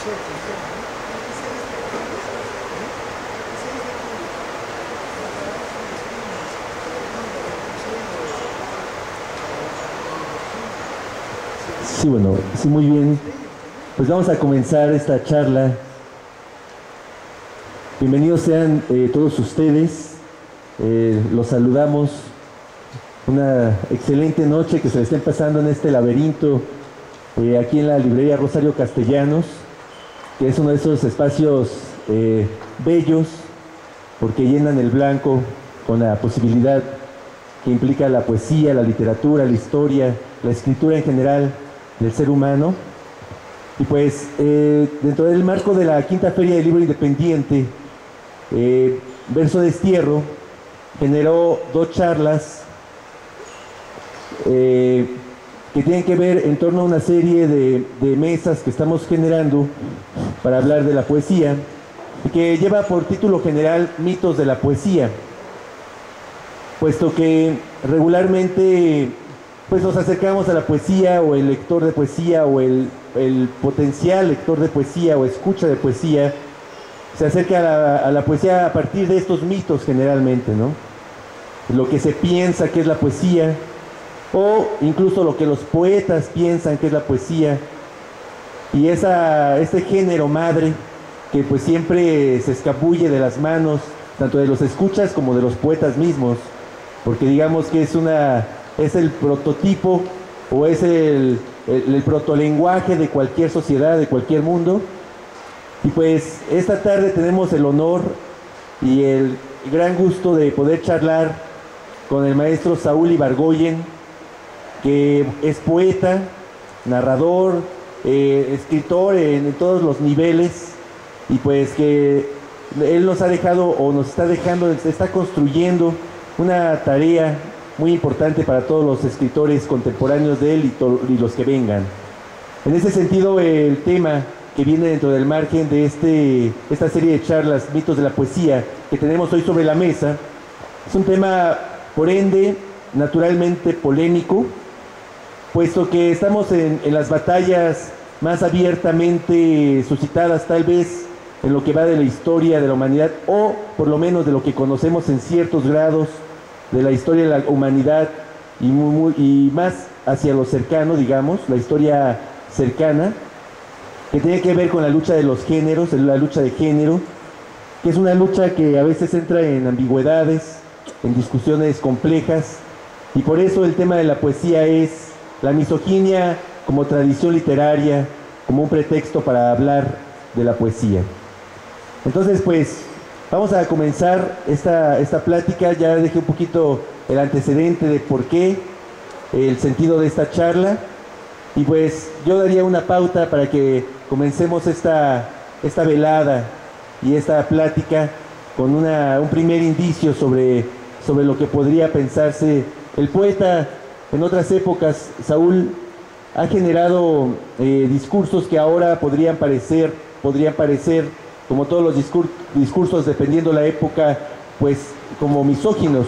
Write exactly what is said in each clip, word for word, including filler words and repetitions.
Sí, bueno, sí, muy bien. Pues vamos a comenzar esta charla. Bienvenidos sean eh, todos ustedes. Eh, los saludamos. Una excelente noche que se le estén pasando en este laberinto, eh, aquí en la librería Rosario Castellanos, que es uno de esos espacios eh, bellos, porque llenan el blanco con la posibilidad que implica la poesía, la literatura, la historia, la escritura en general del ser humano. Y pues eh, dentro del marco de la quinta Feria del Libro Independiente, eh, Verso Destierro generó dos charlas eh, que tienen que ver en torno a una serie de, de mesas que estamos generando para hablar de la poesía, y que lleva por título general Mitos de la Poesía, puesto que regularmente pues nos acercamos a la poesía, o el lector de poesía, o el, el potencial lector de poesía o escucha de poesía se acerca a la, a la poesía a partir de estos mitos generalmente, ¿no? Lo que se piensa que es la poesía, o incluso lo que los poetas piensan que es la poesía, y esa, este género madre que pues siempre se escabulle de las manos tanto de los escuchas como de los poetas mismos, porque digamos que es una es el prototipo, o es el, el, el protolenguaje de cualquier sociedad, de cualquier mundo. Y pues esta tarde tenemos el honor y el gran gusto de poder charlar con el maestro Saúl Ibargoyen, que es poeta, narrador, eh, escritor en, en todos los niveles, y pues que él nos ha dejado, o nos está dejando, está construyendo una tarea muy importante para todos los escritores contemporáneos de él y, y los que vengan. En ese sentido, el tema que viene dentro del margen de este, esta serie de charlas, Mitos de la Poesía, que tenemos hoy sobre la mesa, es un tema, por ende, naturalmente polémico, puesto que estamos en, en las batallas más abiertamente suscitadas tal vez en lo que va de la historia de la humanidad, o por lo menos de lo que conocemos en ciertos grados de la historia de la humanidad, y, muy, muy, y más hacia lo cercano, digamos, la historia cercana, que tiene que ver con la lucha de los géneros, la lucha de género, que es una lucha que a veces entra en ambigüedades, en discusiones complejas, y por eso el tema de la poesía es la misoginia como tradición literaria, como un pretexto para hablar de la poesía. Entonces, pues, vamos a comenzar esta, esta plática. Ya dejé un poquito el antecedente de por qué, el sentido de esta charla, y pues yo daría una pauta para que comencemos esta, esta velada y esta plática con una, un primer indicio sobre, sobre lo que podría pensarse. El poeta en otras épocas, Saúl, ha generado eh, discursos que ahora podrían parecer, podrían parecer como todos los discur discursos, dependiendo la época, pues como misóginos.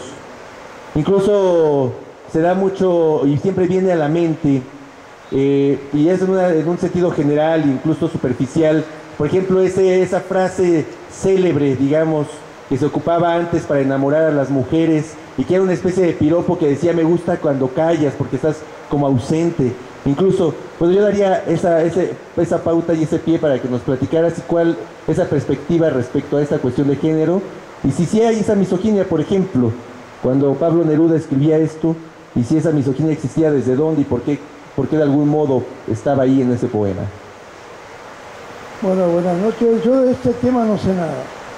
Incluso se da mucho, y siempre viene a la mente, eh, y es en, una, en un sentido general, incluso superficial, por ejemplo, ese, esa frase célebre, digamos, que se ocupaba antes para enamorar a las mujeres, y que era una especie de piropo que decía: me gusta cuando callas porque estás como ausente. Incluso, pues yo daría esa, ese, esa pauta y ese pie para que nos platicaras cuál esa perspectiva respecto a esta cuestión de género, y si sí hay esa misoginia, por ejemplo, cuando Pablo Neruda escribía esto, y si esa misoginia existía, desde dónde y por qué, por qué de algún modo estaba ahí en ese poema. Bueno, buenas noches. Yo de este tema no sé nada.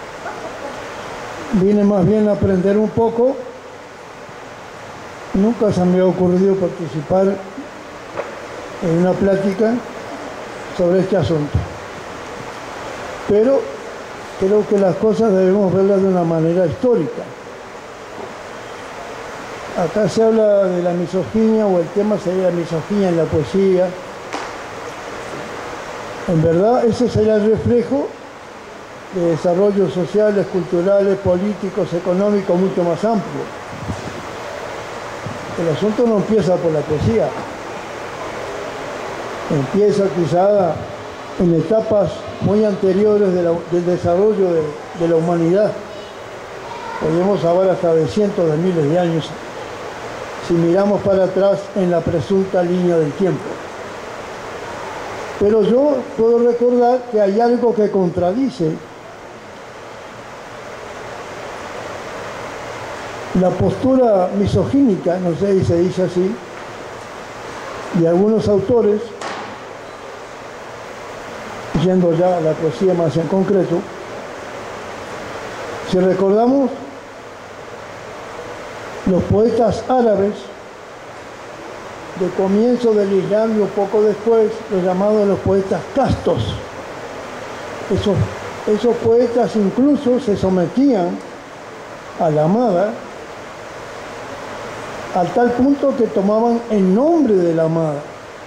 Vine más bien a aprender un poco. Nunca se me ha ocurrido participar en una plática sobre este asunto. Pero creo que las cosas debemos verlas de una manera histórica. Acá se habla de la misoginia, o el tema sería la misoginia en la poesía. En verdad, ese sería el reflejo de desarrollos sociales, culturales, políticos, económicos mucho más amplios. El asunto no empieza por la poesía. Empieza quizá en etapas muy anteriores de la, del desarrollo de, de la humanidad. Podemos hablar hasta de cientos de miles de años si miramos para atrás en la presunta línea del tiempo. Pero yo puedo recordar que hay algo que contradice la postura misogínica, no sé si se dice así, y algunos autores, yendo ya a la poesía más en concreto, si recordamos los poetas árabes de comienzo del Islam y un poco después, los llamados los poetas castos, esos, esos poetas incluso se sometían a la amada al tal punto que tomaban el nombre de la amada.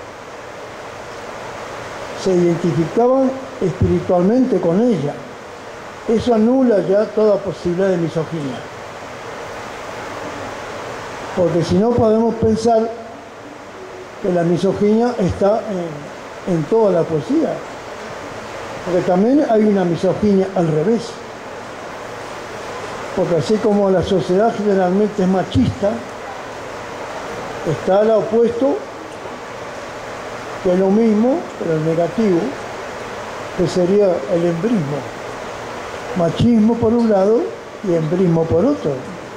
Se identificaban espiritualmente con ella. Eso anula ya toda posibilidad de misoginia. Porque si no podemos pensar que la misoginia está en, en toda la poesía. Porque también hay una misoginia al revés. Porque así como la sociedad generalmente es machista, está al opuesto, que es lo mismo, pero el negativo, que sería el embrismo. Machismo por un lado y embrismo por otro.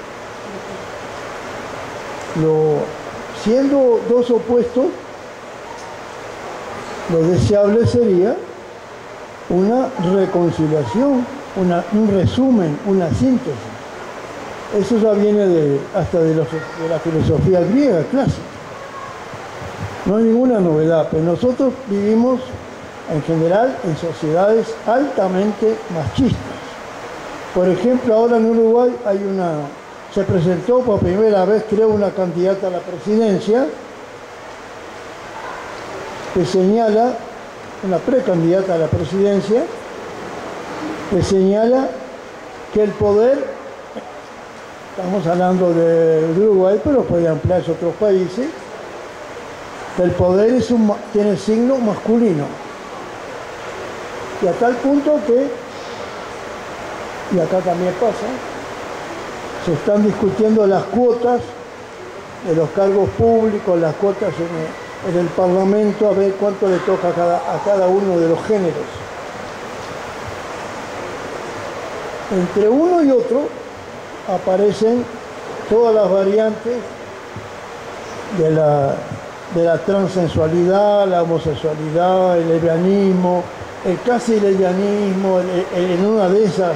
Lo, siendo dos opuestos, lo deseable sería una reconciliación, una, un resumen, una síntesis. Eso ya viene de, hasta de, los, de la filosofía griega clásica. No hay ninguna novedad, pero nosotros vivimos en general en sociedades altamente machistas. Por ejemplo, ahora en Uruguay hay una, se presentó por primera vez, creo, una candidata a la presidencia que señala, una precandidata a la presidencia, que señala que el poder, estamos hablando de Uruguay, pero puede ampliarse a otros países, el poder es un, tiene signo masculino. Y a tal punto que, y acá también pasa, se están discutiendo las cuotas de los cargos públicos, las cuotas en el, en el Parlamento, a ver cuánto le toca a cada, a cada uno de los géneros. Entre uno y otro aparecen todas las variantes de la, de la transexualidad, la homosexualidad, el lesbianismo, el casi lesbianismo, el, el, en una de esas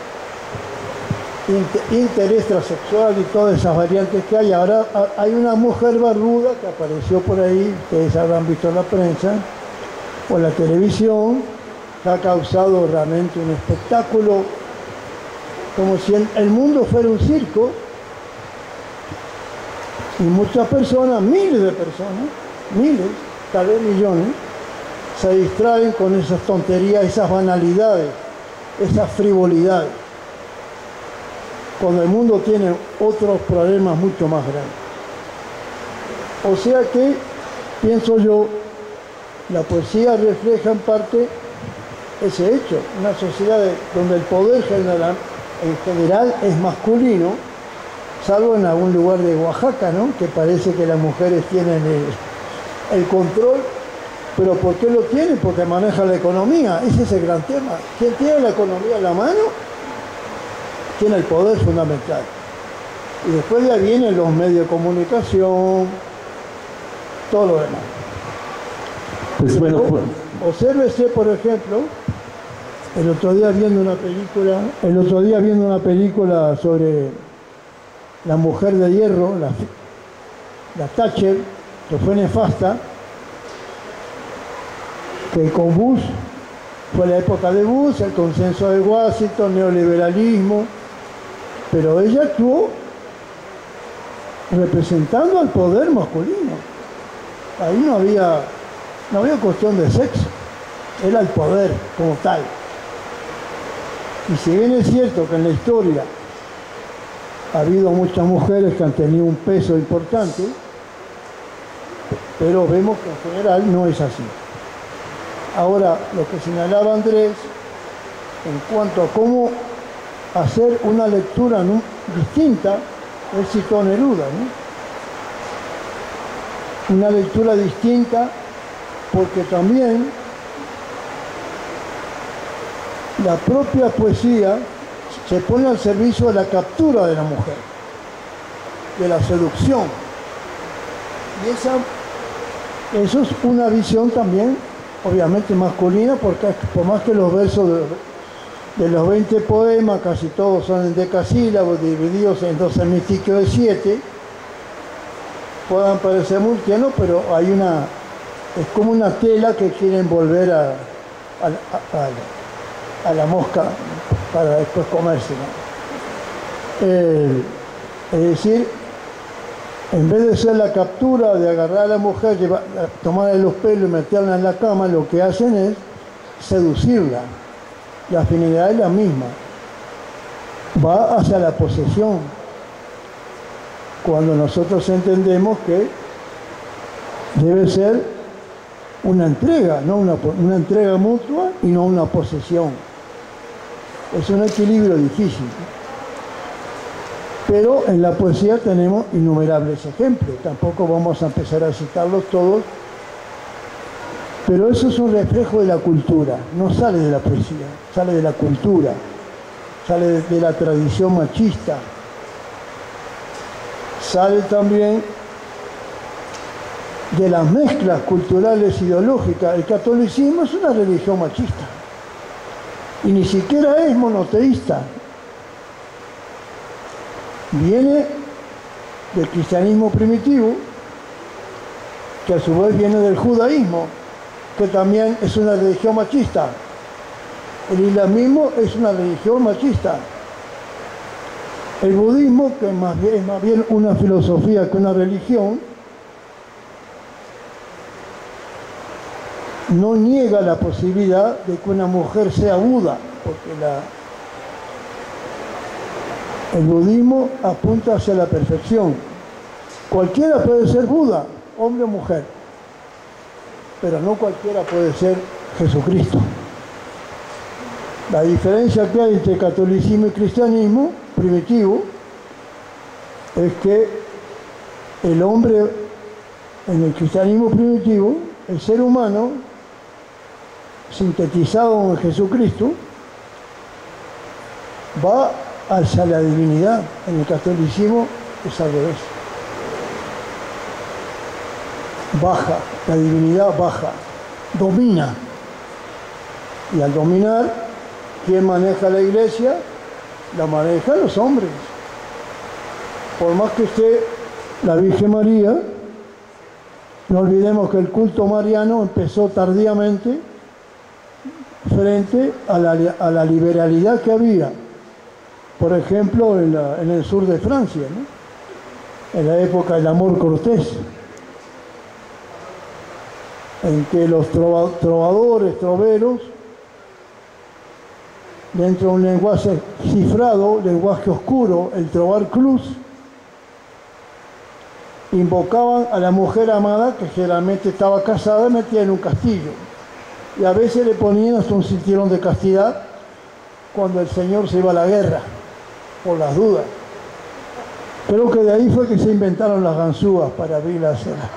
inter, interés transexual y todas esas variantes que hay. Ahora hay una mujer barbuda que apareció por ahí, ustedes habrán visto en la prensa o en la televisión, que ha causado realmente un espectáculo, como si el, el mundo fuera un circo, y muchas personas, miles de personas, miles, tal vez millones, se distraen con esas tonterías, esas banalidades, esas frivolidades, cuando el mundo tiene otros problemas mucho más grandes. O sea que, pienso yo, la poesía refleja en parte ese hecho, una sociedad de, donde el poder general, en general es masculino, salvo en algún lugar de Oaxaca, ¿no?, que parece que las mujeres tienen el, el control. ¿Pero por qué lo tienen? Porque maneja la economía. Ese es el gran tema. ¿Quién tiene la economía en la mano? Tiene el poder fundamental. Y después de ahí vienen los medios de comunicación, todo lo demás. Pues bueno, pues... Obsérvese, por ejemplo, el otro día viendo una película, el otro día viendo una película sobre la mujer de hierro, la, la Thatcher, que fue nefasta, que con Bush, fue la época de Bush, el consenso de Washington, neoliberalismo, pero ella actuó representando al poder masculino. Ahí no había, no había cuestión de sexo, era el poder como tal. Y si bien es cierto que en la historia ha habido muchas mujeres que han tenido un peso importante, pero vemos que en general no es así. Ahora, lo que señalaba Andrés, en cuanto a cómo hacer una lectura ¿no? distinta, él citó a Neruda, ¿no? Una lectura distinta porque también la propia poesía se pone al servicio de la captura de la mujer, de la seducción. Y esa, eso es una visión también, obviamente masculina, porque por más que los versos de, de los veinte poemas, casi todos son en decasílabos, divididos en dos hemiciclos de siete, puedan parecer muy tiernos, pero hay una, es como una tela que quieren volver a, a, a, a la mosca para después comerse, ¿no? Eh, es decir, en vez de ser la captura, de agarrar a la mujer, llevar, tomarle los pelos y meterla en la cama, lo que hacen es seducirla. La finalidad es la misma. Va hacia la posesión. Cuando nosotros entendemos que debe ser una entrega, no una, una entrega mutua y no una posesión. Es un equilibrio difícil. Pero en la poesía tenemos innumerables ejemplos. Tampoco vamos a empezar a citarlos todos. Pero eso es un reflejo de la cultura. No sale de la poesía, sale de la cultura. Sale de la tradición machista. Sale también de las mezclas culturales ideológicas. El catolicismo es una religión machista. Y ni siquiera es monoteísta. Viene del cristianismo primitivo, que a su vez viene del judaísmo, que también es una religión machista. El islamismo es una religión machista. El budismo, que más bien, es más bien una filosofía que una religión, no niega la posibilidad de que una mujer sea Buda, porque la El budismo apunta hacia la perfección. Cualquiera puede ser Buda, hombre o mujer, pero no cualquiera puede ser Jesucristo. La diferencia que hay entre catolicismo y cristianismo primitivo es que el hombre, en el cristianismo primitivo, el ser humano, sintetizado en Jesucristo, va hacia la divinidad. En el catolicismo es al revés. Baja, la divinidad baja, domina. Y al dominar, ¿quién maneja la iglesia? La manejan los hombres. Por más que esté la Virgen María, no olvidemos que el culto mariano empezó tardíamente frente a la, a la liberalidad que había. Por ejemplo, en, la, en el sur de Francia, ¿no? En la época del amor cortés, en que los trova, trovadores, troveros, dentro de un lenguaje cifrado, lenguaje oscuro, el trovar cruz, invocaban a la mujer amada, que generalmente estaba casada, metida en un castillo. Y a veces le ponían hasta un cinturón de castidad cuando el Señor se iba a la guerra, por las dudas. Creo que de ahí fue que se inventaron las ganzúas para abrir la cena.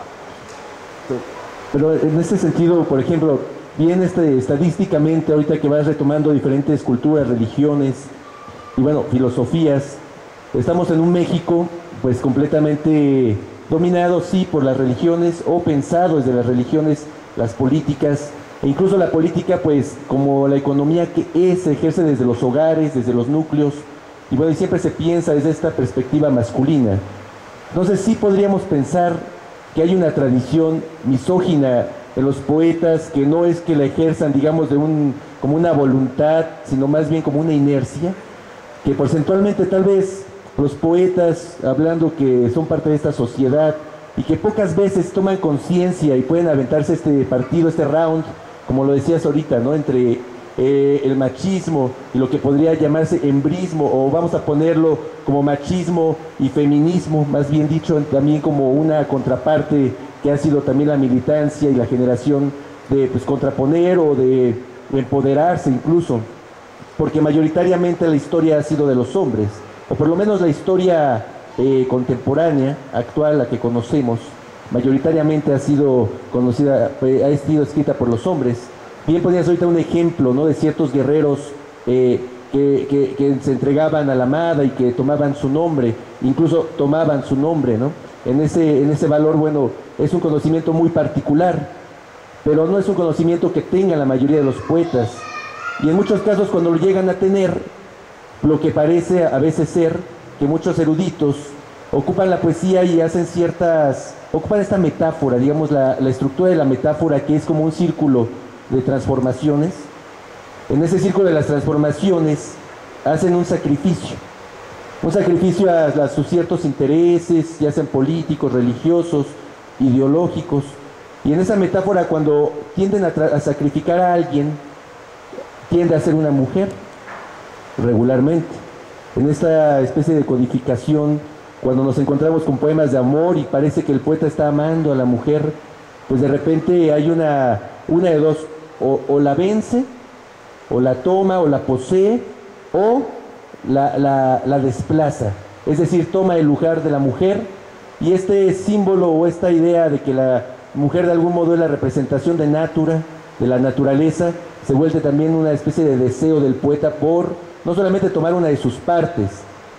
Pero en este sentido, por ejemplo, bien este, estadísticamente, ahorita que vas retomando diferentes culturas, religiones y bueno, filosofías, estamos en un México pues completamente dominado, sí, por las religiones o pensado desde las religiones, las políticas, e incluso la política pues como la economía que es, se ejerce desde los hogares, desde los núcleos, y bueno, y siempre se piensa desde esta perspectiva masculina. Entonces sí podríamos pensar que hay una tradición misógina en los poetas, que no es que la ejerzan, digamos, de un, como una voluntad, sino más bien como una inercia, que porcentualmente tal vez los poetas, hablando que son parte de esta sociedad, y que pocas veces toman conciencia y pueden aventarse este partido, este round, como lo decías ahorita, ¿no? Entre eh, el machismo y lo que podría llamarse embrismo, o vamos a ponerlo como machismo y feminismo, más bien dicho, también como una contraparte que ha sido también la militancia y la generación de pues, contraponer o de empoderarse incluso, porque mayoritariamente la historia ha sido de los hombres, o por lo menos la historia eh, contemporánea, actual, la que conocemos, mayoritariamente ha sido conocida, eh, ha sido escrita por los hombres. Bien ponías ahorita un ejemplo, ¿no?, de ciertos guerreros eh, que, que, que se entregaban a la amada y que tomaban su nombre, incluso tomaban su nombre, ¿no? En ese, en ese valor, bueno, es un conocimiento muy particular, pero no es un conocimiento que tengan la mayoría de los poetas. Y en muchos casos, cuando lo llegan a tener, lo que parece a veces ser que muchos eruditos ocupan la poesía y hacen ciertas, ocupan esta metáfora, digamos, la, la estructura de la metáfora, que es como un círculo de transformaciones. En ese círculo de las transformaciones hacen un sacrificio, un sacrificio a, a sus ciertos intereses, ya sean políticos, religiosos, ideológicos. Y en esa metáfora, cuando tienden a, a sacrificar a alguien, tiende a ser una mujer, regularmente. En esta especie de codificación, cuando nos encontramos con poemas de amor y parece que el poeta está amando a la mujer, pues de repente hay una, una de dos, o, o la vence, o la toma, o la posee, o la, la, la desplaza. Es decir, toma el lugar de la mujer, y este símbolo o esta idea de que la mujer de algún modo es la representación de natura, de la naturaleza, se vuelve también una especie de deseo del poeta por no solamente tomar una de sus partes,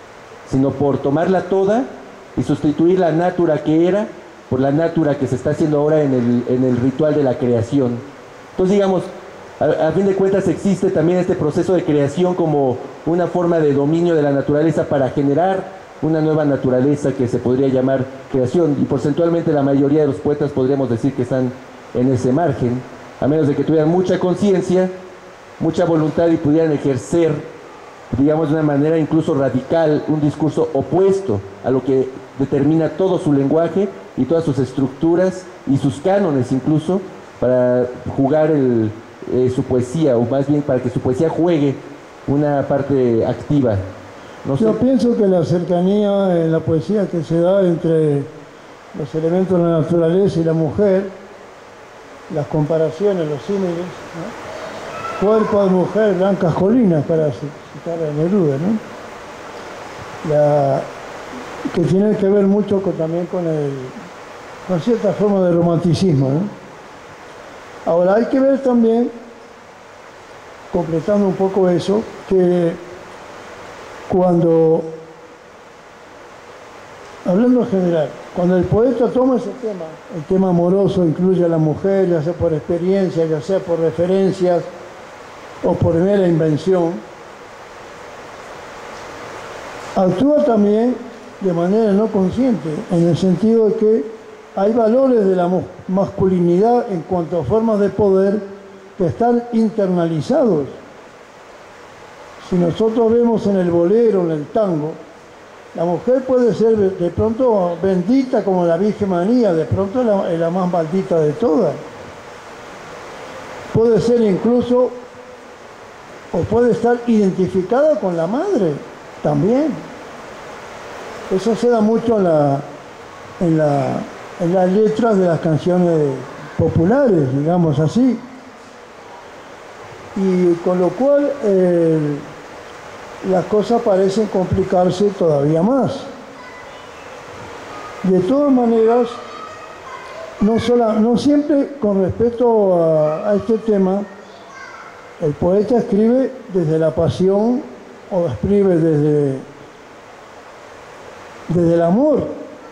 sino por tomarla toda y sustituir la natura que era por la natura que se está haciendo ahora en el, en el ritual de la creación. Entonces, digamos, a, a fin de cuentas existe también este proceso de creación como una forma de dominio de la naturaleza para generar una nueva naturaleza que se podría llamar creación, y porcentualmente la mayoría de los poetas podríamos decir que están en ese margen, a menos de que tuvieran mucha conciencia, mucha voluntad y pudieran ejercer, digamos, de una manera incluso radical, un discurso opuesto a lo que determina todo su lenguaje y todas sus estructuras y sus cánones incluso, para jugar el, eh, su poesía, o más bien para que su poesía juegue una parte activa. No sé. Yo pienso que la cercanía en la poesía que se da entre los elementos de la naturaleza y la mujer, las comparaciones, los símiles, ¿no? Cuerpo de mujer, blancas colinas, para citar a Neruda, ¿no? La, que tiene que ver mucho con, también con, el, con cierta forma de romanticismo, ¿no? Ahora hay que ver también, completando un poco eso, que cuando, hablando en general, cuando el poeta toma ese tema, el tema amoroso, incluye a la mujer, ya sea por experiencia, ya sea por referencias o por mera invención, actúa también de manera no consciente, en el sentido de que hay valores de la masculinidad en cuanto a formas de poder que están internalizados. Si nosotros vemos en el bolero, en el tango, la mujer puede ser de pronto bendita como la Virgen María, de pronto la, la más maldita de todas. Puede ser incluso, o puede estar identificada con la madre también. Eso se da mucho en, la, en, la, en las letras de las canciones populares, digamos así. Y con lo cual eh, las cosas parecen complicarse todavía más. De todas maneras, no, sola, no siempre con respecto a, a este tema, el poeta escribe desde la pasión o escribe desde, desde el amor.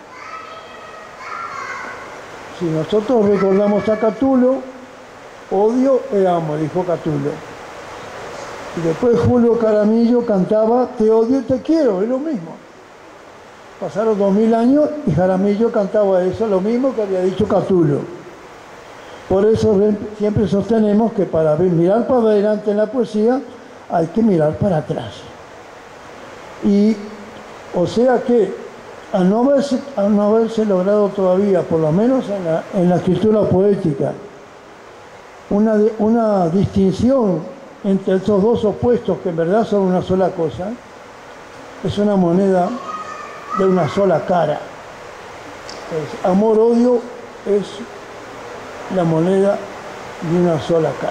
Si nosotros recordamos a Catulo, odio e amo, dijo Catulo. Y después Julio Jaramillo cantaba Te odio y te quiero, es lo mismo. Pasaron dos mil años y Jaramillo cantaba eso, lo mismo que había dicho Catulo. Por eso siempre sostenemos que para mirar para adelante en la poesía hay que mirar para atrás. Y o sea que al no haberse, al no haberse logrado todavía, por lo menos en la, en la escritura poética, una, una distinción entre estos dos opuestos que en verdad son una sola cosa, es una moneda de una sola cara. Amor-odio es la moneda y una sola cara.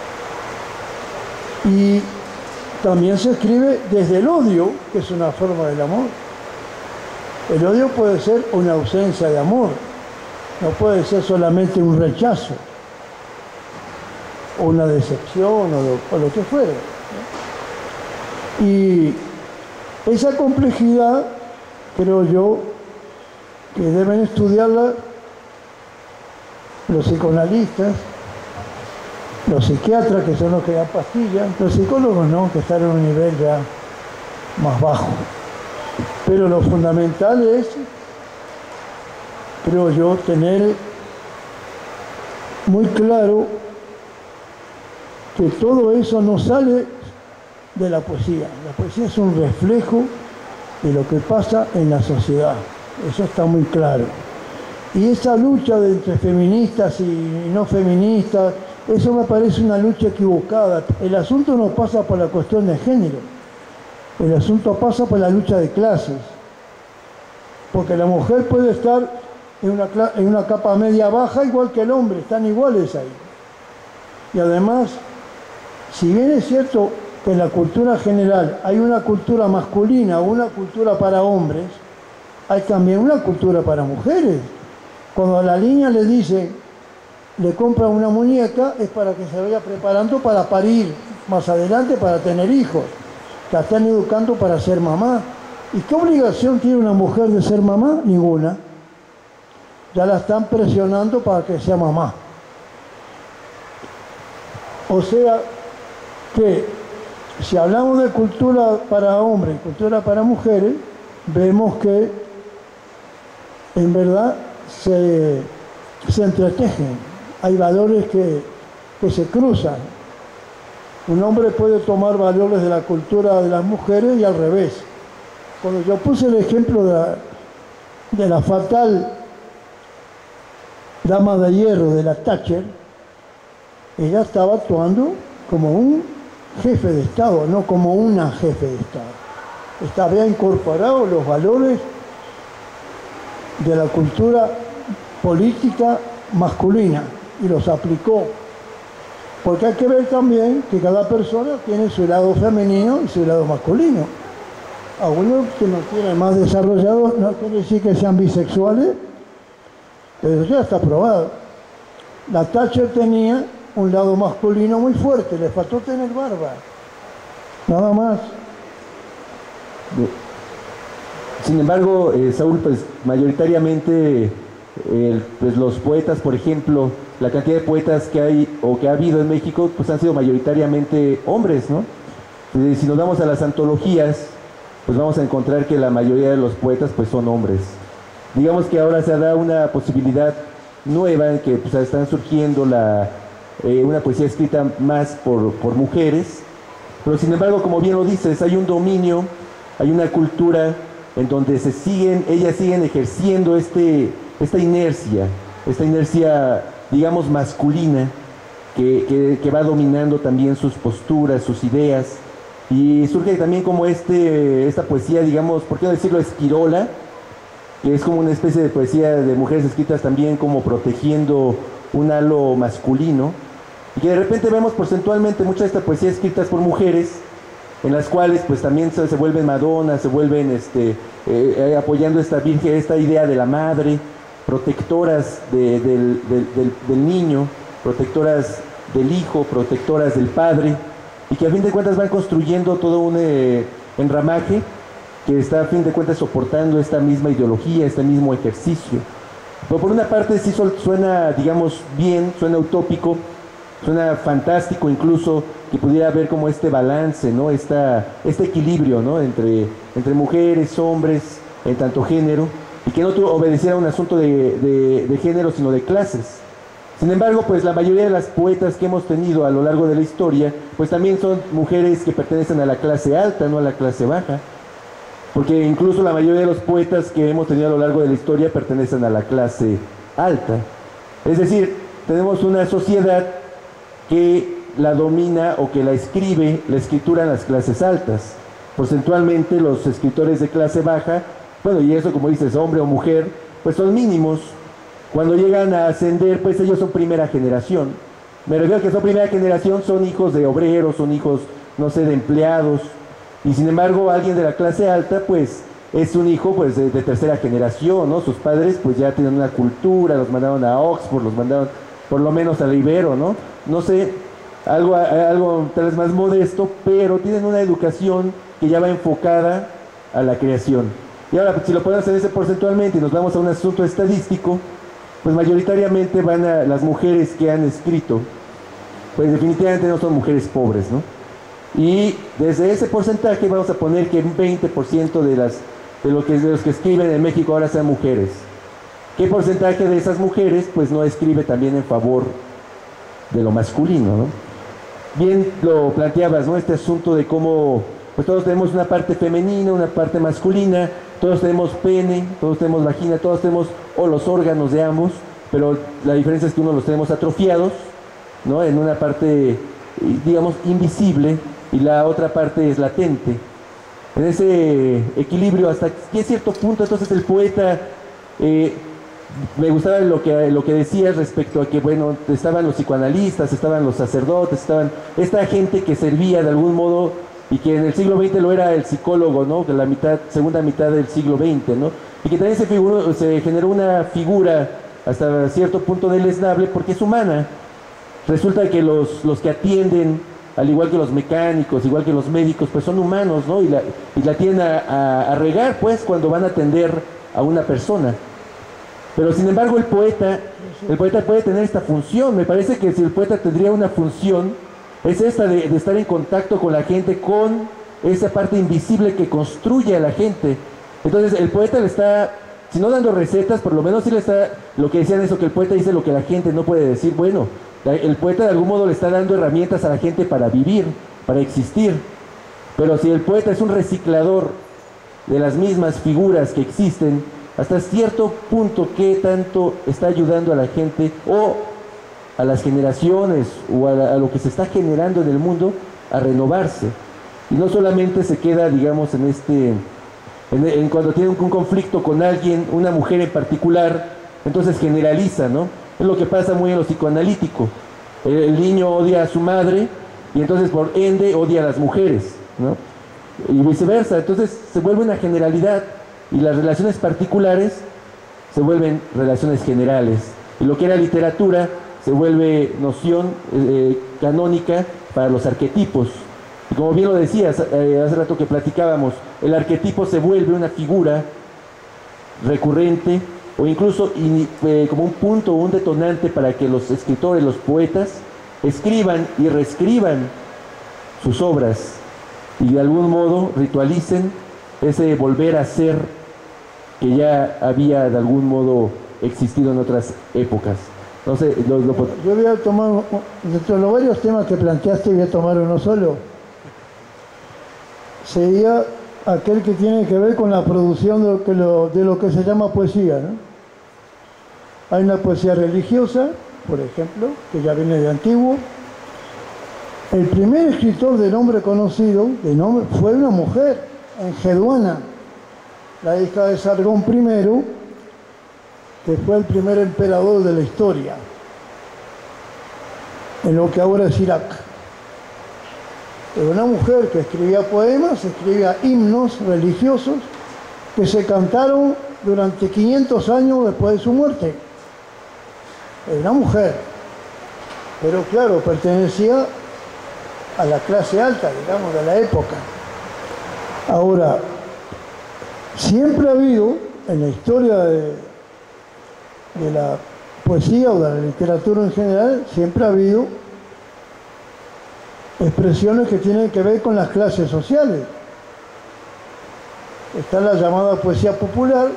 Y también se escribe desde el odio, que es una forma del amor. El odio puede ser una ausencia de amor, no puede ser solamente un rechazo, o una decepción, o lo, o lo que fuera. Y esa complejidad, creo yo, que deben estudiarla los psicoanalistas, los psiquiatras, que son los que dan pastillas, los psicólogos no, que están en un nivel ya más bajo. Pero lo fundamental es, creo yo, tener muy claro que todo eso no sale de la poesía. La poesía es un reflejo de lo que pasa en la sociedad. Eso está muy claro. Y esa lucha de entre feministas y no feministas, eso me parece una lucha equivocada. El asunto no pasa por la cuestión de género. El asunto pasa por la lucha de clases. Porque la mujer puede estar en una, en una capa media baja igual que el hombre, están iguales ahí. Y además, si bien es cierto que en la cultura general hay una cultura masculina o una cultura para hombres, hay también una cultura para mujeres. Cuando a la niña le dice, le compra una muñeca, es para que se vaya preparando para parir más adelante, para tener hijos. La están educando para ser mamá. ¿Y qué obligación tiene una mujer de ser mamá? Ninguna. Ya la están presionando para que sea mamá. O sea que si hablamos de cultura para hombres y cultura para mujeres, vemos que en verdad se, se entretejen. Hay valores que, que se cruzan. Un hombre puede tomar valores de la cultura de las mujeres y al revés. Cuando yo puse el ejemplo de la, de la fatal dama de hierro de la Thatcher, ella estaba actuando como un jefe de Estado, no como una jefe de Estado. Esta había incorporado los valores de la cultura política masculina y los aplicó. Porque hay que ver también que cada persona tiene su lado femenino y su lado masculino. Algunos que no tienen más desarrollado no quiere decir que sean bisexuales, pero ya está probado. La Thatcher tenía un lado masculino muy fuerte, le faltó tener barba, nada más. Sin embargo, eh, Saúl, pues mayoritariamente eh, pues, los poetas, por ejemplo, la cantidad de poetas que hay o que ha habido en México, pues han sido mayoritariamente hombres, ¿no? Eh, si nos vamos a las antologías, pues vamos a encontrar que la mayoría de los poetas pues son hombres. Digamos que ahora se da una posibilidad nueva en que pues, están surgiendo la, eh, una poesía escrita más por, por mujeres, pero sin embargo, como bien lo dices, hay un dominio, hay una cultura en donde se siguen, ellas siguen ejerciendo este, esta inercia, esta inercia, digamos, masculina, que, que, que va dominando también sus posturas, sus ideas, y surge también como este, esta poesía, digamos, ¿por qué no decirlo esquirola? Que es como una especie de poesía de mujeres escritas también como protegiendo un halo masculino, y que de repente vemos porcentualmente mucha de esta poesía escritas por mujeres, en las cuales pues también se, se vuelven madonas, se vuelven este, eh, apoyando esta virgen, esta idea de la madre, protectoras de, del, del, del, del niño, protectoras del hijo, protectoras del padre, y que a fin de cuentas van construyendo todo un eh, enramaje que está a fin de cuentas soportando esta misma ideología, este mismo ejercicio. Pero por una parte sí suena, digamos, bien, suena utópico, suena fantástico incluso que pudiera haber como este balance, ¿no? Esta, este equilibrio, ¿no? Entre, entre mujeres, hombres, en tanto género, y que no obedeciera a un asunto de, de, de género, sino de clases. Sin embargo, pues la mayoría de las poetas que hemos tenido a lo largo de la historia, pues también son mujeres que pertenecen a la clase alta, no a la clase baja. Porque incluso la mayoría de los poetas que hemos tenido a lo largo de la historia pertenecen a la clase alta. Es decir, tenemos una sociedad que la domina o que la escribe, la escritura en las clases altas. Porcentualmente los escritores de clase baja, bueno, y eso como dices, hombre o mujer, pues son mínimos. Cuando llegan a ascender, pues ellos son primera generación. Me refiero a que son primera generación, son hijos de obreros, son hijos, no sé, de empleados, y sin embargo alguien de la clase alta, pues, es un hijo, pues, de, de tercera generación, ¿no? Sus padres, pues, ya tienen una cultura, los mandaron a Oxford, los mandaron, por lo menos, a Ibero, ¿no? No sé, algo, algo tal vez más modesto, pero tienen una educación que ya va enfocada a la creación. Y ahora, si lo podemos hacer porcentualmente y nos vamos a un asunto estadístico, pues mayoritariamente van a las mujeres que han escrito, pues definitivamente no son mujeres pobres, ¿no? Y desde ese porcentaje vamos a poner que un veinte por ciento de, las, de, lo que, de los que escriben en México ahora sean mujeres. ¿Qué porcentaje de esas mujeres pues no escribe también en favor de lo masculino, ¿no? Bien lo planteabas, ¿no? Este asunto de cómo pues todos tenemos una parte femenina, una parte masculina, todos tenemos pene, todos tenemos vagina, todos tenemos o los órganos de ambos, pero la diferencia es que uno los tenemos atrofiados, ¿no? En una parte, digamos, invisible, y la otra parte es latente. En ese equilibrio, hasta que cierto punto, entonces el poeta, eh, me gustaba lo que, lo que decías respecto a que, bueno, estaban los psicoanalistas, estaban los sacerdotes, estaban esta gente que servía de algún modo, y que en el siglo veinte lo era el psicólogo, ¿no? De la mitad, segunda mitad del siglo veinte, ¿no? Y que también se, figuró, se generó una figura hasta cierto punto deleznable porque es humana. Resulta que los, los que atienden, al igual que los mecánicos, igual que los médicos, pues son humanos, ¿no? Y la, y la tienen a, a, a regar, pues, cuando van a atender a una persona. Pero sin embargo el poeta, el poeta puede tener esta función. Me parece que si el poeta tendría una función, es esta de, de estar en contacto con la gente, con esa parte invisible que construye a la gente. Entonces el poeta le está, si no dando recetas, por lo menos sí le está, lo que decían eso, que el poeta dice lo que la gente no puede decir. Bueno, el poeta de algún modo le está dando herramientas a la gente para vivir, para existir. Pero si el poeta es un reciclador de las mismas figuras que existen, hasta cierto punto, ¿qué tanto está ayudando a la gente o a las generaciones o a, la, a lo que se está generando en el mundo a renovarse? Y no solamente se queda, digamos, en este, en, en cuando tiene un, un conflicto con alguien, una mujer en particular, entonces generaliza, ¿no? Es lo que pasa muy en lo psicoanalítico. El, el niño odia a su madre y entonces por ende odia a las mujeres, ¿no? Y viceversa. Entonces se vuelve una generalidad y las relaciones particulares se vuelven relaciones generales. Y lo que era literatura se vuelve noción eh, canónica para los arquetipos. Y como bien lo decías eh, hace rato que platicábamos, el arquetipo se vuelve una figura recurrente o incluso in, eh, como un punto o un detonante para que los escritores, los poetas, escriban y reescriban sus obras y de algún modo ritualicen ese volver a ser que ya había de algún modo existido en otras épocas. No sé, lo, lo... Yo voy a tomar, de los varios temas que planteaste, voy a tomar uno solo. Sería aquel que tiene que ver con la producción de lo que, lo, de lo que se llama poesía, ¿no? Hay una poesía religiosa, por ejemplo, que ya viene de antiguo. El primer escritor de nombre conocido de nombre, fue una mujer, Engeduana, la hija de Sargón primero, que fue el primer emperador de la historia, en lo que ahora es Irak. Era una mujer que escribía poemas, escribía himnos religiosos que se cantaron durante quinientos años después de su muerte. Era una mujer, pero claro, pertenecía a la clase alta, digamos, de la época. Ahora, siempre ha habido en la historia de, de la poesía o de la literatura en general, siempre ha habido expresiones que tienen que ver con las clases sociales. Está la llamada poesía popular,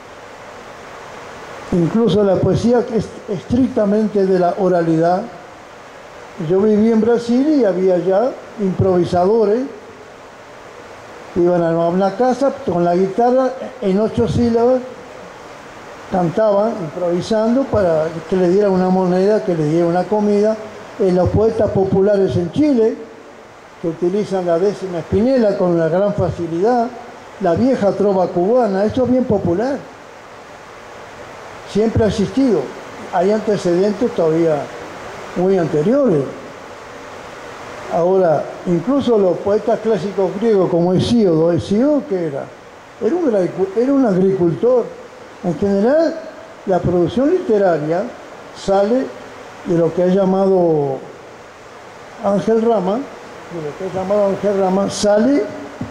incluso la poesía que es estrictamente de la oralidad. Yo viví en Brasil y había ya improvisadores que iban a una casa con la guitarra en ocho sílabas, cantaban improvisando para que le dieran una moneda, que le dieran una comida. En los poetas populares en Chile, que utilizan la décima espinela con una gran facilidad, la vieja trova cubana, esto es bien popular. Siempre ha existido. Hay antecedentes todavía muy anteriores. Ahora, incluso los poetas clásicos griegos como Hesíodo, ¿Hesíodo qué era? Era un, era un agricultor. En general, la producción literaria sale de lo que ha llamado Ángel Rama, de lo que ha llamado Ángel Rama, sale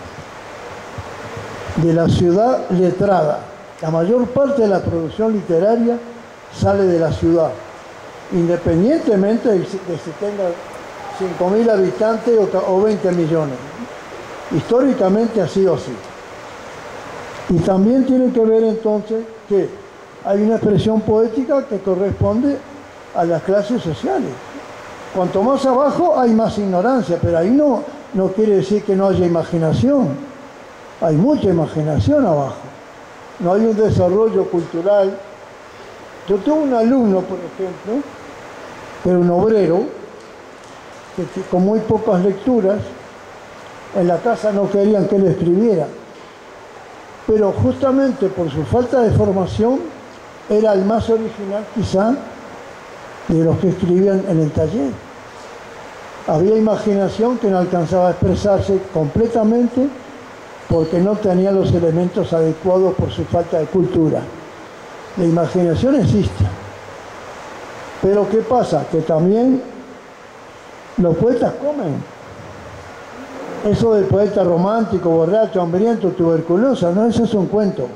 de la ciudad letrada. La mayor parte de la producción literaria sale de la ciudad, independientemente de si tenga cinco mil habitantes o veinte millones. Históricamente ha sido así. Y también tiene que ver entonces que hay una expresión poética que corresponde a las clases sociales. Cuanto más abajo hay más ignorancia, pero ahí no, no quiere decir que no haya imaginación. Hay mucha imaginación abajo. No hay un desarrollo cultural. Yo tuve un alumno, por ejemplo, que era un obrero, que con muy pocas lecturas, en la casa no querían que él escribiera. Pero justamente por su falta de formación, era el más original quizá de los que escribían en el taller. Había imaginación que no alcanzaba a expresarse completamente porque no tenía los elementos adecuados por su falta de cultura. La imaginación existe. Pero ¿qué pasa? Que también los poetas comen. Eso del poeta romántico, borracho, hambriento, tuberculoso, no, eso es un cuento.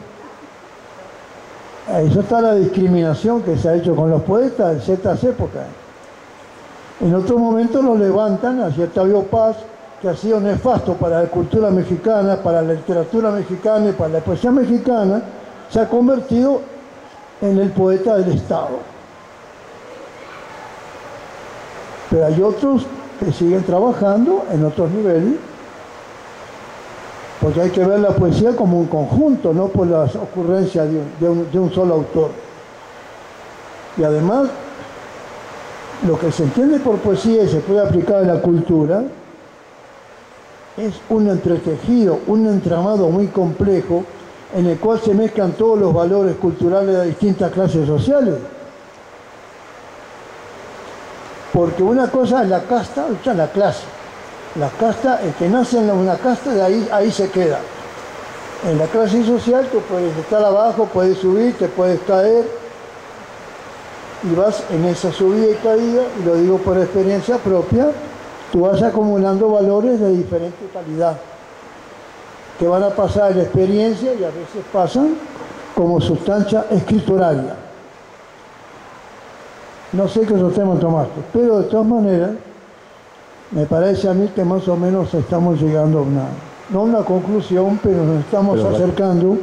Eso está la discriminación que se ha hecho con los poetas en ciertas épocas. En otro momento lo levantan hacia Octavio Paz, que ha sido nefasto para la cultura mexicana, para la literatura mexicana y para la poesía mexicana, se ha convertido en el poeta del Estado. Pero hay otros que siguen trabajando en otros niveles, porque hay que ver la poesía como un conjunto, no por las ocurrencias de un, de un, de un solo autor. Y además, lo que se entiende por poesía y se puede aplicar en la cultura es un entretejido, un entramado muy complejo en el cual se mezclan todos los valores culturales de distintas clases sociales. Porque una cosa es la casta, otra es la clase. La casta, el que nace en una casta, de ahí, ahí se queda. En la clase social tú puedes estar abajo, puedes subir, te puedes caer, y vas en esa subida y caída, y lo digo por experiencia propia, tú vas acumulando valores de diferente calidad, que van a pasar en experiencia y a veces pasan como sustancia escrituraria. No sé qué otro tema tomaste, pero de todas maneras, me parece a mí que más o menos estamos llegando a una, no a una conclusión, pero nos estamos pero, acercando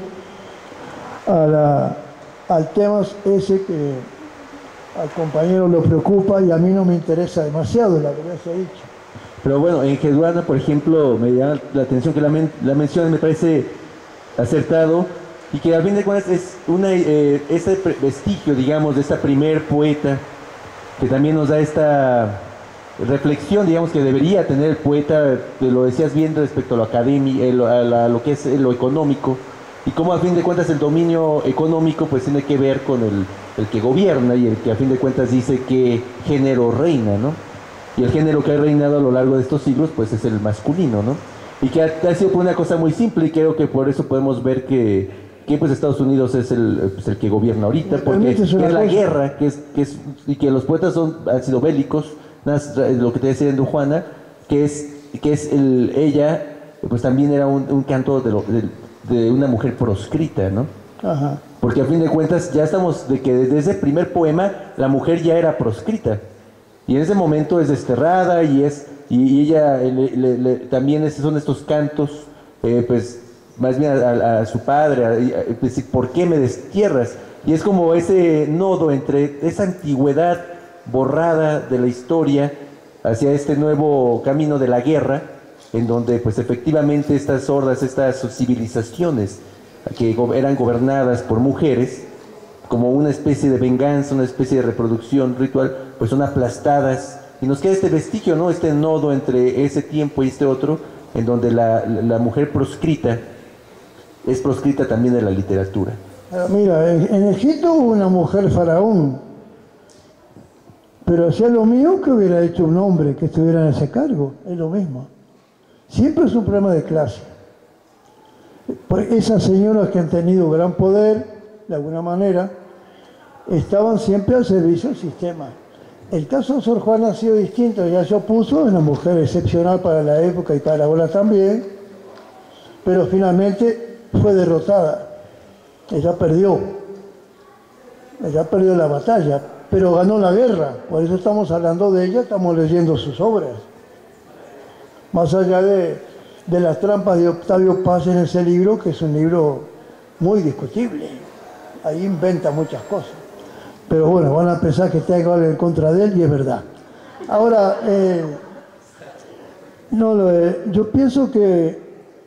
a la, al tema ese que al compañero lo preocupa y a mí no me interesa demasiado, la verdad se ha dicho. Pero bueno, en Eduardo, por ejemplo, me llama la atención que la, men la mención me parece acertado y que al fin de cuentas es una, eh, ese vestigio, digamos, de esta primer poeta que también nos da esta reflexión, digamos, que debería tener el poeta, que lo decías bien respecto a lo académico, a, a, a lo que es lo económico, y cómo a fin de cuentas el dominio económico pues tiene que ver con el, el que gobierna y el que a fin de cuentas dice qué género reina, ¿no? Y el género que ha reinado a lo largo de estos siglos pues es el masculino, ¿no? Y que ha, ha sido por una cosa muy simple, y creo que por eso podemos ver que, que pues Estados Unidos es el, pues, el que gobierna ahorita, porque es, es la guerra, que es, que es, y que los poetas son, han sido bélicos, lo que te decía en Juana, que es, que es el, ella, pues también era un, un canto de, lo, de, de una mujer proscrita, ¿no? Ajá. Porque a fin de cuentas ya estamos de que desde ese primer poema la mujer ya era proscrita, y en ese momento es desterrada y es y, y ella le, le, le, también es, son estos cantos, eh, pues más bien a, a, a su padre, a, a, pues, ¿por qué me destierras? Y es como ese nodo entre esa antigüedad borrada de la historia hacia este nuevo camino de la guerra, en donde pues efectivamente estas hordas, estas civilizaciones que eran gobernadas por mujeres, como una especie de venganza, una especie de reproducción ritual, pues son aplastadas, y nos queda este vestigio, ¿no? Este nodo entre ese tiempo y este otro, en donde la, la mujer proscrita es proscrita también de la literatura. Mira, en Egipto hubo una mujer faraón. Pero hacía lo mío que hubiera hecho un hombre que estuviera en ese cargo, es lo mismo. Siempre es un problema de clase. Pues esas señoras que han tenido gran poder, de alguna manera, estaban siempre al servicio del sistema. El caso de Sor Juana ha sido distinto, ella se opuso, es una mujer excepcional para la época y para ahora también, pero finalmente fue derrotada. Ella perdió, ella perdió la batalla, pero ganó la guerra, por eso estamos hablando de ella, estamos leyendo sus obras. Más allá de, de las trampas de Octavio Paz en ese libro, que es un libro muy discutible, ahí inventa muchas cosas. Pero bueno, van a pensar que tengo algo en contra de él y es verdad. Ahora, eh, no, lo, eh, yo pienso que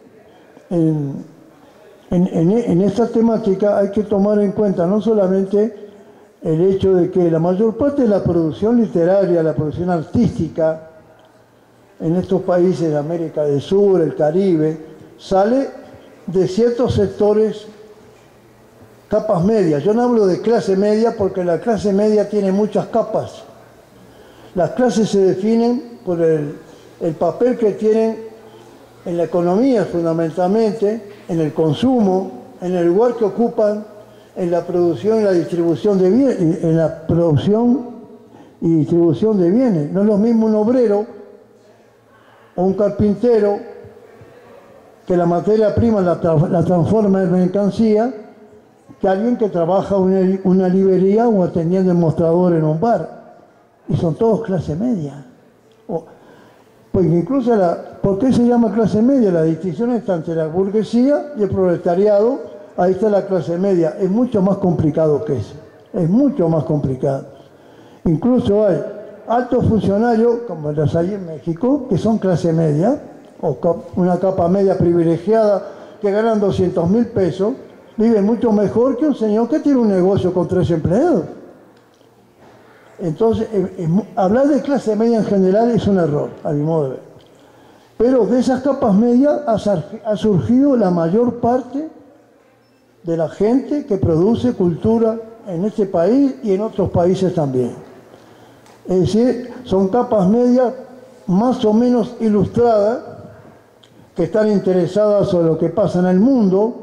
en, en, en, en esta temática hay que tomar en cuenta no solamente el hecho de que la mayor parte de la producción literaria, la producción artística en estos países de América del Sur, el Caribe, sale de ciertos sectores, capas medias. Yo no hablo de clase media porque la clase media tiene muchas capas. Las clases se definen por el, el papel que tienen en la economía fundamentalmente, en el consumo, en el lugar que ocupan, en la producción y la distribución de bienes, en la producción y distribución de bienes. No es lo mismo un obrero o un carpintero que la materia prima la, la transforma en mercancía, que alguien que trabaja en una, una librería o atendiendo el mostrador en un bar. Y son todos clase media. O, pues incluso, la, ¿por qué se llama clase media? La distinción está entre la burguesía y el proletariado. Ahí está la clase media. Es mucho más complicado que eso. Es mucho más complicado. Incluso hay altos funcionarios, como los hay en México, que son clase media, o una capa media privilegiada, que ganan doscientos mil pesos, vive mucho mejor que un señor que tiene un negocio con tres empleados. Entonces, eh, eh, hablar de clase media en general es un error, a mi modo de ver. Pero de esas capas medias ha, ha surgido la mayor parte de la gente que produce cultura en este país y en otros países también. Es decir, son capas medias más o menos ilustradas, que están interesadas sobre lo que pasa en el mundo,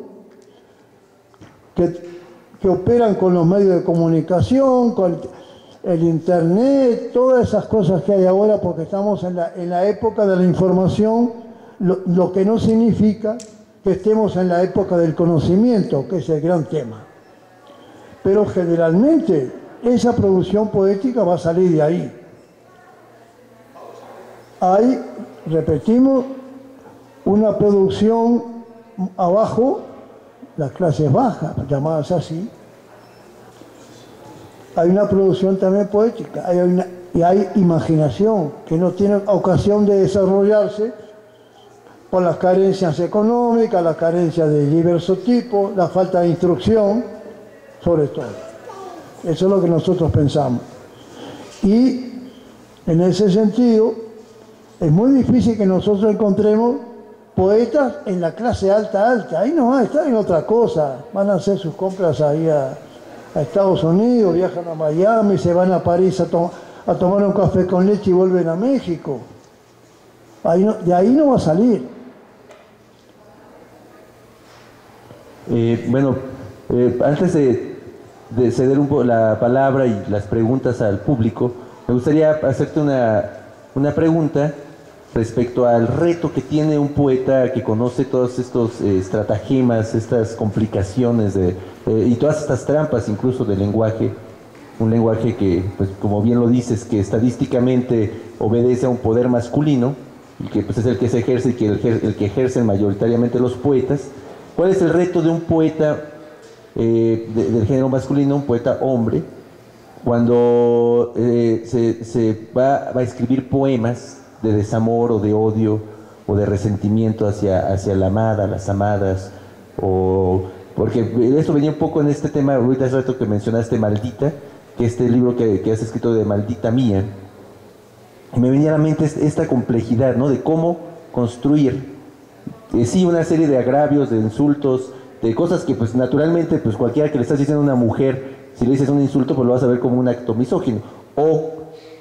que, que operan con los medios de comunicación, con el internet, todas esas cosas que hay ahora, porque estamos en la, en la época de la información, lo, lo que no significa que estemos en la época del conocimiento, que es el gran tema. Pero generalmente esa producción poética va a salir de ahí. Hay, repetimos, una producción abajo, las clases bajas, llamadas así. Hay una producción también poética, hay una, y hay imaginación que no tiene ocasión de desarrollarse por las carencias económicas, las carencias de diversos tipos, la falta de instrucción, sobre todo. Eso es lo que nosotros pensamos. Y en ese sentido, es muy difícil que nosotros encontremos poetas en la clase alta, alta. Ahí no va a estar en otra cosa. Van a hacer sus compras ahí a, a Estados Unidos, viajan a Miami, se van a París a, to a tomar un café con leche y vuelven a México. Ahí no, de ahí no va a salir. Eh, bueno, eh, antes de, de ceder un poco la palabra y las preguntas al público, me gustaría hacerte una, una pregunta respecto al reto que tiene un poeta que conoce todos estos eh, estratagemas, estas complicaciones de, eh, y todas estas trampas incluso del lenguaje, un lenguaje que, pues, como bien lo dices, que estadísticamente obedece a un poder masculino y que pues, es el que se ejerce y que el, el que ejercen mayoritariamente los poetas. ¿Cuál es el reto de un poeta eh, de, del género masculino, un poeta hombre, cuando eh, se, se va, va a escribir poemas de desamor o de odio o de resentimiento hacia, hacia la amada, las amadas? O, porque esto venía un poco en este tema, ahorita hace rato que mencionaste Maldita, que este libro que, que has escrito de Maldita Mía, y me venía a la mente esta complejidad, ¿no? De cómo construir Eh, sí, una serie de agravios, de insultos, de cosas que pues naturalmente pues cualquiera que le estás diciendo a una mujer, si le dices un insulto pues lo vas a ver como un acto misógino, o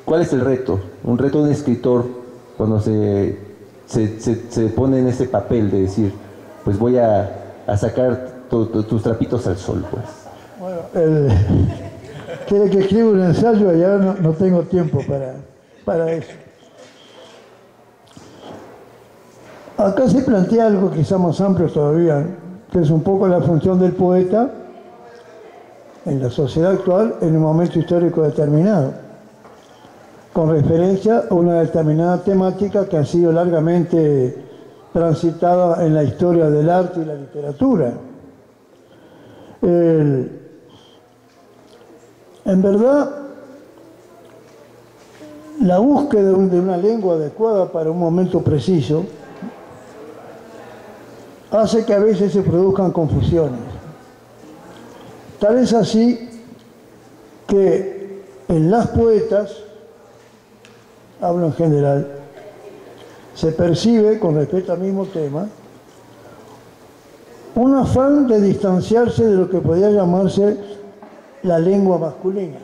¿Cuál es el reto? Un reto de un escritor cuando se, se, se, se pone en ese papel de decir, pues voy a, a sacar tu, tu, tus trapitos al sol, pues. Bueno, el, quiere que escriba un ensayo y ahora no, no tengo tiempo para, para eso. Acá se plantea algo quizá más amplio todavía, que es un poco la función del poeta en la sociedad actual en un momento histórico determinado, con referencia a una determinada temática que ha sido largamente transitada en la historia del arte y la literatura. El, en verdad, la búsqueda de una lengua adecuada para un momento preciso hace que a veces se produzcan confusiones. Tal es así que en las poetas, hablo en general, se percibe, con respecto al mismo tema, un afán de distanciarse de lo que podría llamarse la lengua masculina.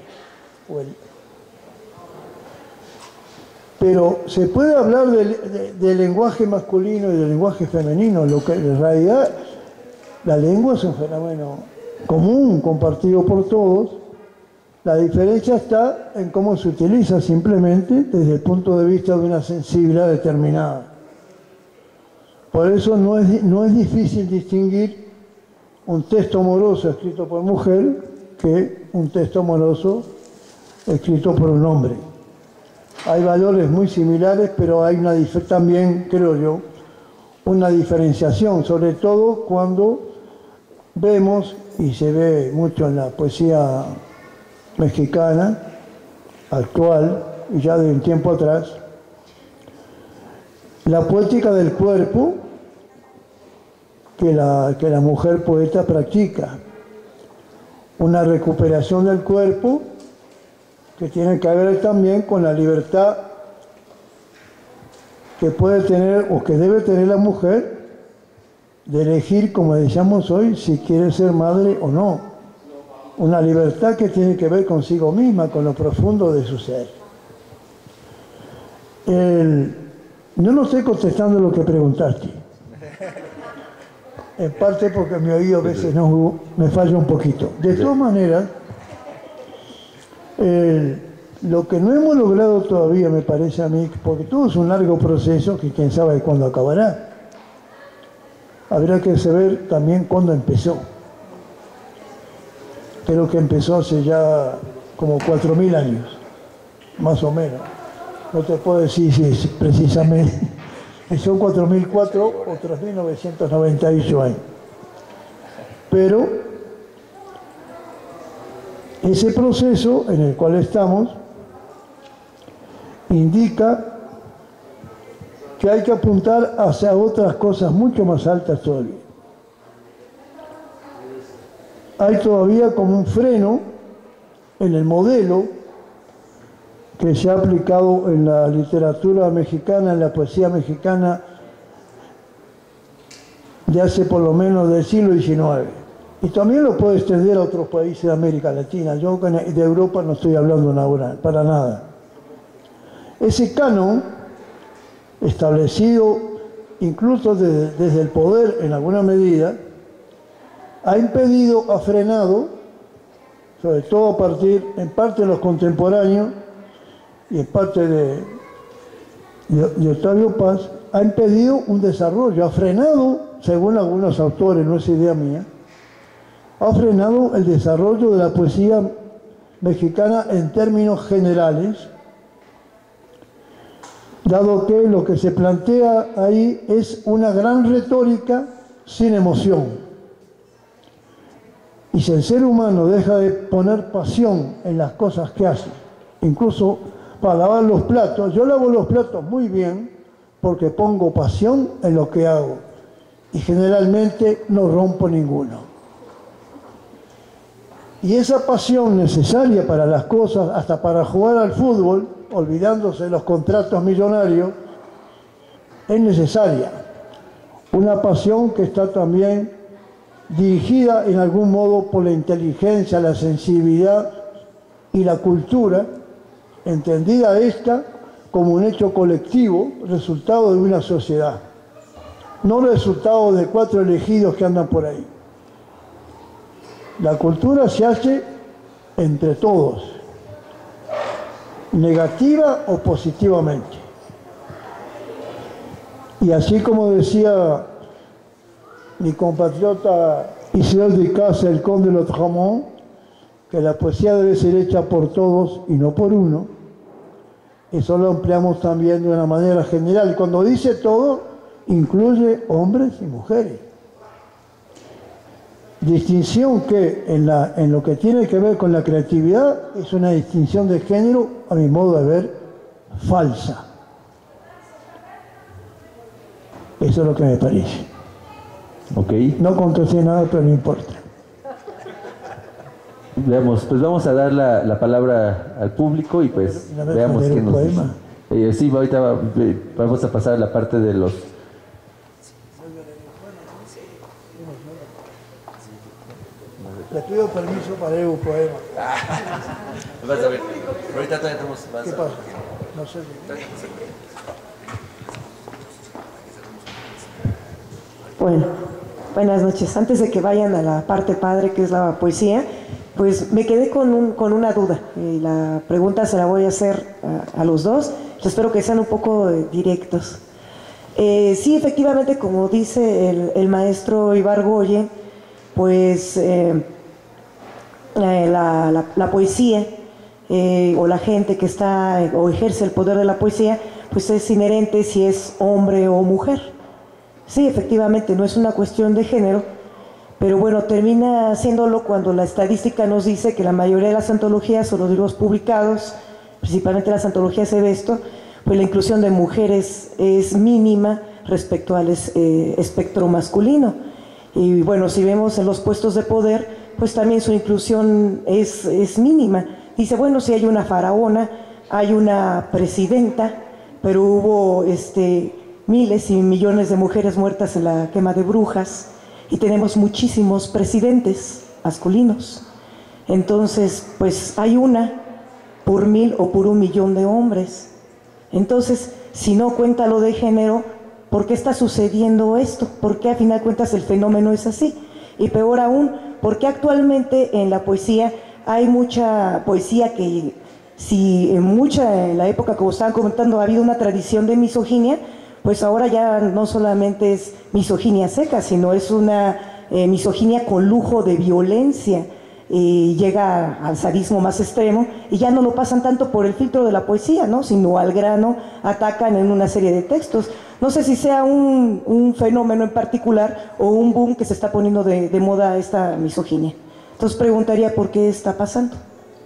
Pero se puede hablar de, de, de lenguaje masculino y de lenguaje femenino, lo que en realidad la lengua es un fenómeno común, compartido por todos. La diferencia está en cómo se utiliza simplemente desde el punto de vista de una sensibilidad determinada. Por eso no es, no es difícil distinguir un texto amoroso escrito por mujer que un texto amoroso escrito por un hombre. Hay valores muy similares, pero hay una también, creo yo, una diferenciación, sobre todo cuando vemos, y se ve mucho en la poesía mexicana actual, y ya de un tiempo atrás, la poética del cuerpo que la, que la mujer poeta practica. Una recuperación del cuerpo que tiene que ver también con la libertad que puede tener o que debe tener la mujer de elegir, como decíamos hoy, si quiere ser madre o no. Una libertad que tiene que ver consigo misma, con lo profundo de su ser. El, yo no estoy contestando lo que preguntaste. En parte porque mi oído a veces no, me falla un poquito. De todas maneras, el, lo que no hemos logrado todavía, me parece a mí, porque todo es un largo proceso que quién sabe cuándo acabará. Habrá que saber también cuándo empezó. Creo que empezó hace ya como cuatro mil años, más o menos. No te puedo decir si es precisamente. Son cuatro mil cuatro o tres mil novecientos noventa y ocho años. Pero ese proceso en el cual estamos indica que hay que apuntar hacia otras cosas mucho más altas todavía. Hay todavía como un freno en el modelo que se ha aplicado en la literatura mexicana, en la poesía mexicana, de hace por lo menos del siglo diecinueve. Y también lo puede extender a otros países de América Latina. Yo de Europa no estoy hablando ahora, para nada. Ese canon, establecido incluso desde, desde el poder en alguna medida, ha impedido, ha frenado, sobre todo a partir, en parte de los contemporáneos y en parte de, de, de Octavio Paz, ha impedido un desarrollo, ha frenado, según algunos autores, no es idea mía, ha frenado el desarrollo de la poesía mexicana en términos generales, dado que lo que se plantea ahí es una gran retórica sin emoción. Y si el ser humano deja de poner pasión en las cosas que hace, incluso para lavar los platos, yo lavo los platos muy bien porque pongo pasión en lo que hago y generalmente no rompo ninguno. Y esa pasión necesaria para las cosas, hasta para jugar al fútbol, olvidándose de los contratos millonarios, es necesaria. Una pasión que está también dirigida en algún modo por la inteligencia, la sensibilidad y la cultura entendida esta como un hecho colectivo, resultado de una sociedad, no resultado de cuatro elegidos que andan por ahí. La cultura se hace entre todos, negativa o positivamente. Y así como decía mi compatriota Isidore de Casa, el conde de Lautréamont, que la poesía debe ser hecha por todos y no por uno, eso lo empleamos también de una manera general. Cuando dice todo, incluye hombres y mujeres. Distinción que en, la, en lo que tiene que ver con la creatividad es una distinción de género, a mi modo de ver, falsa. Eso es lo que me parece. Okay. No contesté nada, pero no importa. Veamos, pues vamos a dar la, la palabra al público y pues veamos qué nos dice. Eh, sí, ahorita va, vamos a pasar a la parte de los... Le pido permiso para leer un poema. Vas a ver, ahorita todavía tenemos más. ¿Qué pasa? No sé. Bueno, buenas noches. Antes de que vayan a la parte padre, que es la poesía, pues me quedé con, un, con una duda. Y la pregunta se la voy a hacer a, a los dos. Espero que sean un poco eh, directos. Eh, sí, efectivamente, como dice el, el maestro Ibargoyen, pues eh, eh, la, la, la poesía eh, o la gente que está eh, o ejerce el poder de la poesía, pues es inherente si es hombre o mujer. Sí, efectivamente, no es una cuestión de género, pero bueno, termina haciéndolo cuando la estadística nos dice que la mayoría de las antologías o los libros publicados, principalmente las antologías Evesto, pues la inclusión de mujeres es mínima respecto al eh, espectro masculino. Y bueno, si vemos en los puestos de poder, pues también su inclusión es, es mínima. Dice, bueno, si hay una faraona, hay una presidenta, pero hubo este, miles y millones de mujeres muertas en la quema de brujas, y tenemos muchísimos presidentes masculinos. Entonces, pues hay una por mil o por un millón de hombres. Entonces, si no cuenta lo de género, ¿por qué está sucediendo esto? ¿Por qué a final de cuentas el fenómeno es así? Y peor aún, ¿por qué actualmente en la poesía hay mucha poesía que, si en mucha, en la época como estaban comentando, ha habido una tradición de misoginia, pues ahora ya no solamente es misoginia seca, sino es una eh, misoginia con lujo de violencia, y llega al sadismo más extremo, y ya no lo pasan tanto por el filtro de la poesía, ¿no?, sino al grano, atacan en una serie de textos. No sé si sea un, un fenómeno en particular o un boom que se está poniendo de, de moda esta misoginia. Entonces preguntaría por qué está pasando.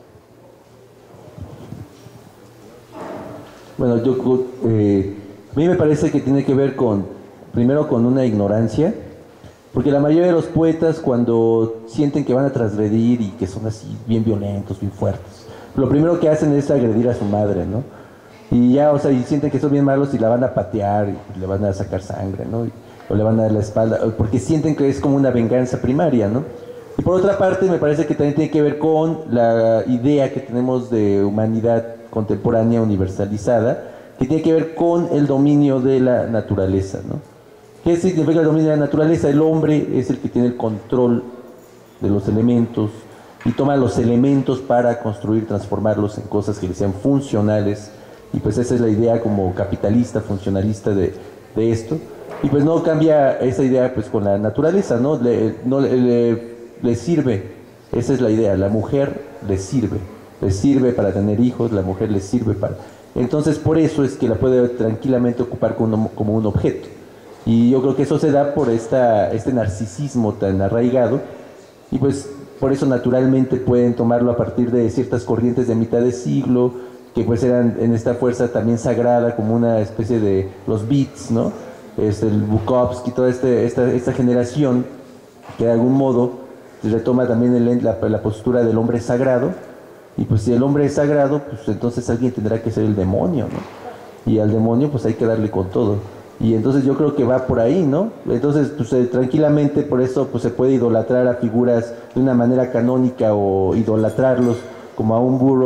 Bueno, yo, eh, a mí me parece que tiene que ver con, primero con una ignorancia, porque la mayoría de los poetas, cuando sienten que van a transgredir y que son así bien violentos, bien fuertes, lo primero que hacen es agredir a su madre, ¿no? Y ya, o sea, y sienten que son bien malos y la van a patear y le van a sacar sangre, ¿no? Y, o le van a dar la espalda, porque sienten que es como una venganza primaria, ¿no? Y por otra parte, me parece que también tiene que ver con la idea que tenemos de humanidad contemporánea universalizada, que tiene que ver con el dominio de la naturaleza, ¿no? ¿Qué significa el dominio de la naturaleza? El hombre es el que tiene el control de los elementos y toma los elementos para construir, transformarlos en cosas que le sean funcionales, y pues esa es la idea como capitalista, funcionalista de, de esto, y pues no cambia esa idea pues con la naturaleza, ¿no? Le, no le, le, le sirve, esa es la idea, la mujer le sirve, le sirve para tener hijos, la mujer le sirve para... Entonces por eso es que la puede tranquilamente ocupar como, como un objeto. Y yo creo que eso se da por esta, este narcisismo tan arraigado, y pues por eso naturalmente pueden tomarlo a partir de ciertas corrientes de mitad de siglo, que pues eran en esta fuerza también sagrada, como una especie de los beats, ¿no? Este, el Bukowski, toda este, esta, esta generación, que de algún modo retoma también el, la, la postura del hombre sagrado, y pues si el hombre es sagrado, pues entonces alguien tendrá que ser el demonio, ¿no? Y al demonio pues hay que darle con todo. Y entonces yo creo que va por ahí, ¿no? Entonces, pues eh, tranquilamente por eso pues se puede idolatrar a figuras de una manera canónica, o idolatrarlos como a un Burroughs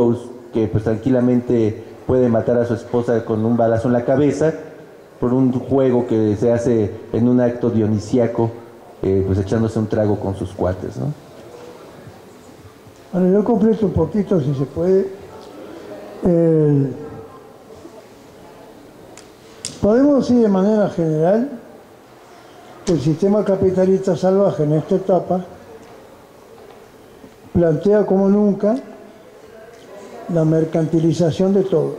que pues tranquilamente puede matar a su esposa con un balazo en la cabeza por un juego que se hace en un acto dionisíaco, eh, pues echándose un trago con sus cuates, ¿no? Bueno, yo completo un poquito, si se puede. El... Podemos decir de manera general que el sistema capitalista salvaje en esta etapa plantea como nunca la mercantilización de todo.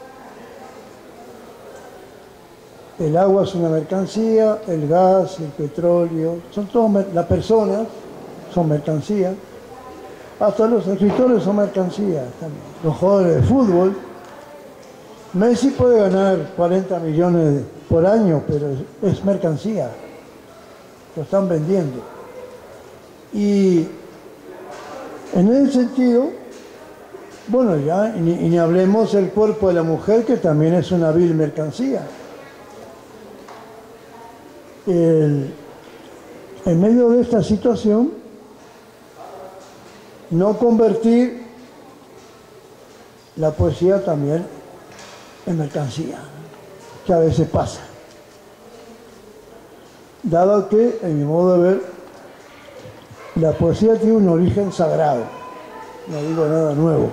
El agua es una mercancía, el gas, el petróleo, son todos, las personas son mercancías, hasta los escritores son mercancías también, los jugadores de fútbol. Messi puede ganar cuarenta millones por año, pero es, es mercancía, lo están vendiendo. Y en ese sentido, bueno, ya, y ni, y ni hablemos del cuerpo de la mujer, que también es una vil mercancía. El, en medio de esta situación, no convertir la poesía también en mercancía, que a veces pasa. Dado que, en mi modo de ver, la poesía tiene un origen sagrado, no digo nada nuevo.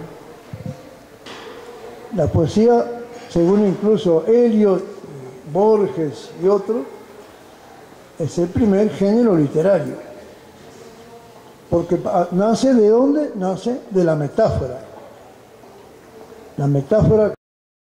La poesía, según incluso Eliot, Borges y otros, es el primer género literario, porque nace de dónde? Nace de la metáfora. La metáfora